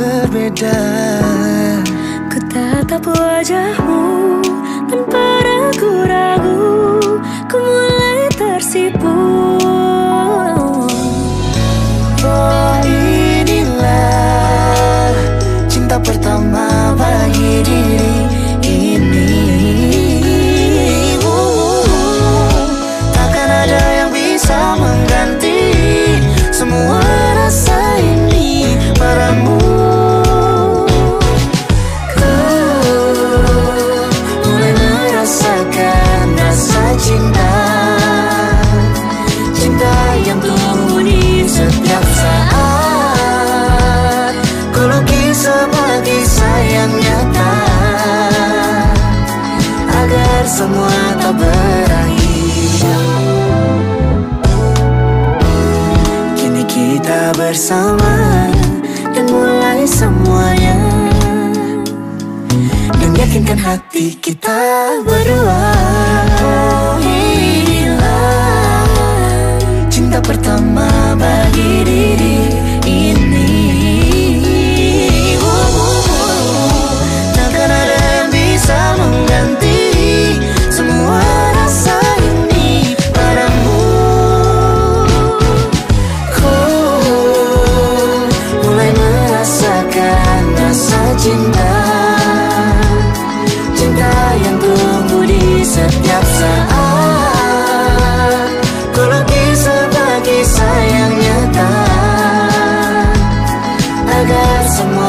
berbeda. Ku tatap wajahmu tanpa ragu-ragu, ku mulai tersipu. Oh, inilah cinta pertama bagi diri ini. Takkan ada yang bisa mengganti semua rasa ini padamu. Ku mulai merasakan rasa cinta, cinta yang tumbuh di setiap saat. Ku lukis sebuah kisah yang nyata agar semua tak berakhir. Kini kita bersama dan mulai semuanya, dan yakinkan hati kita berdua. Oh, inilah cinta pertama bagi diri ini. Takkan ada yang bisa mengganti semua rasa ini padamu. Ku mulai merasakan rasa cinta, cinta yang tumbuh di setiap saat. Ku lukis sebuah kisah yang nyata agar semua